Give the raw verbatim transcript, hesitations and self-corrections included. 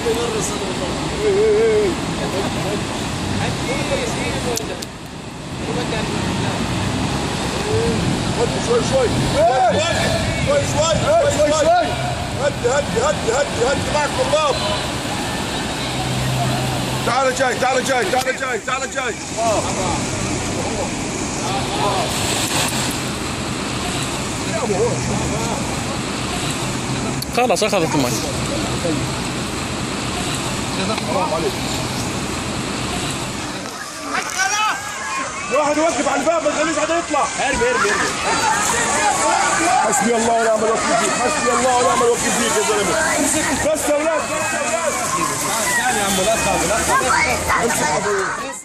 شوي شوي شوي شوي شوي شوي هدي هدي هدي هدي هدي معك بالضبط. تعال جاي تعال جاي تعال جاي تعال جاي. خلاص اخذت المي. واحد يوقف على الباب ما تخليش حدا يطلع. ارمي ارمي ارمي. حسبي الله ونعم الوكيل فيك، حسبي الله ونعم الوكيل فيك يا زلمه. بس يا اولاد بس يا اولاد. تعال يا عم لا تخاف لا تخاف. امسك